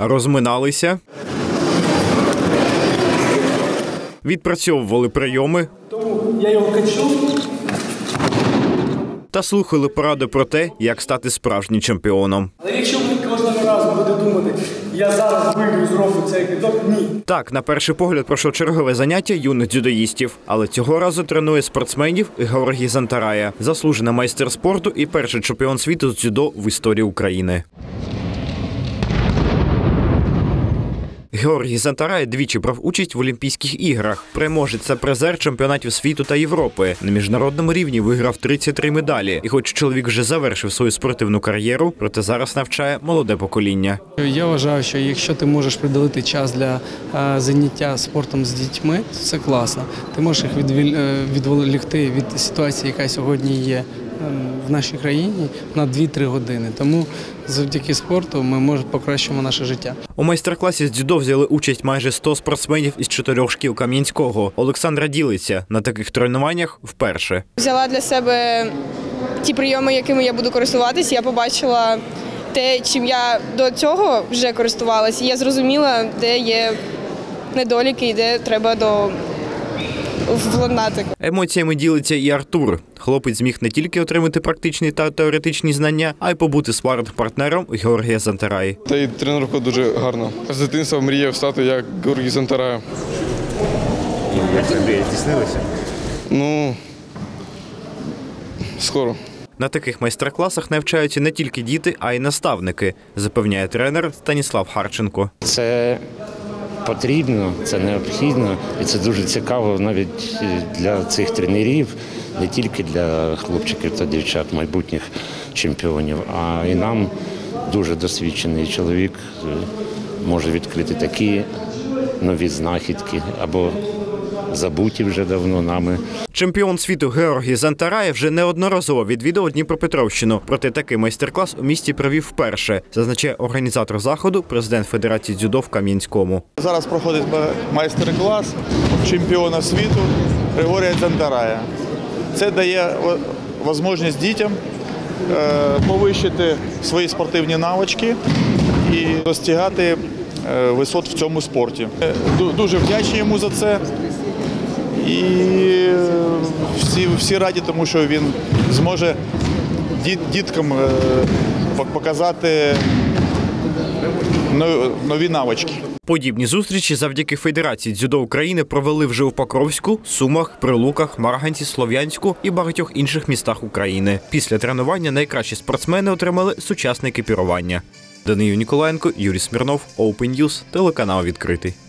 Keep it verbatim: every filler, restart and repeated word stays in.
розминалися, відпрацьовували прийоми Тому я його качу. та слухали поради про те, як стати справжнім чемпіоном. Але якщо він кожного разу буде думати, я зараз вийду і зроблю цей кидок, ні. Так, на перший погляд пройшло чергове заняття юних дзюдоїстів. Але цього разу тренує спортсменів Георгій Зантарая, заслужений майстер спорту і перший чемпіон світу з дзюдо в історії України. Георгій Зантарай двічі брав участь в Олімпійських іграх. Переможець та призер чемпіонатів світу та Європи. На міжнародному рівні виграв тридцять три медалі. І хоч чоловік вже завершив свою спортивну кар'єру, проте зараз навчає молоде покоління. Я вважаю, що якщо ти можеш приділити час для заняття спортом з дітьми, це класно. Ти можеш їх відволікти від ситуації, яка сьогодні є в нашій країні, на дві-три години. Тому завдяки спорту ми можемо покращити наше життя. У майстер-класі з дзюдо взяли участь майже сто спортсменів із чотирьох шкіл Кам'янського. Олександра ділиться, на таких тренуваннях вперше. Взяла для себе ті прийоми, якими я буду користуватися. Я побачила те, чим я до цього вже користувалася. Я зрозуміла, де є недоліки і де треба до владнати. Емоціями ділиться і Артур. Хлопець зміг не тільки отримати практичні та теоретичні знання, а й побути спарринг-партнером Георгія Зантараї. Та й тренерка дуже гарна. З дитинства мріяв стати як Георгій Зантарай. Як тобі здійснилося? Ну, скоро. На таких майстер-класах навчаються не тільки діти, а й наставники, запевняє тренер Станіслав Харченко. Це потрібно, це необхідно і це дуже цікаво навіть для цих тренерів, не тільки для хлопчиків та дівчат, майбутніх чемпіонів, а і нам дуже досвідчений чоловік може відкрити такі нові знахідки або забуті вже давно нами. Чемпіон світу Георгій Зантарай вже неодноразово відвідав Дніпропетровщину. Проте такий майстер-клас у місті провів вперше, зазначає організатор заходу, президент Федерації дзюдо в Кам'янському. Зараз проходить майстер-клас чемпіона світу Георгія Зантарая. Це дає можливість дітям повищити свої спортивні навички і досягати висот в цьому спорті. Дуже вдячні йому за це. І всі, всі раді, тому що він зможе діт, діткам показати нові навички. Подібні зустрічі завдяки Федерації дзюдо України провели вже у Покровську, Сумах, Прилуках, Марганці, Слов'янську і багатьох інших містах України. Після тренування найкращі спортсмени отримали сучасне екіпірування. Даниїл Ніколаєнко, Юрій Смірнов, Open News, телеканал «Відкритий».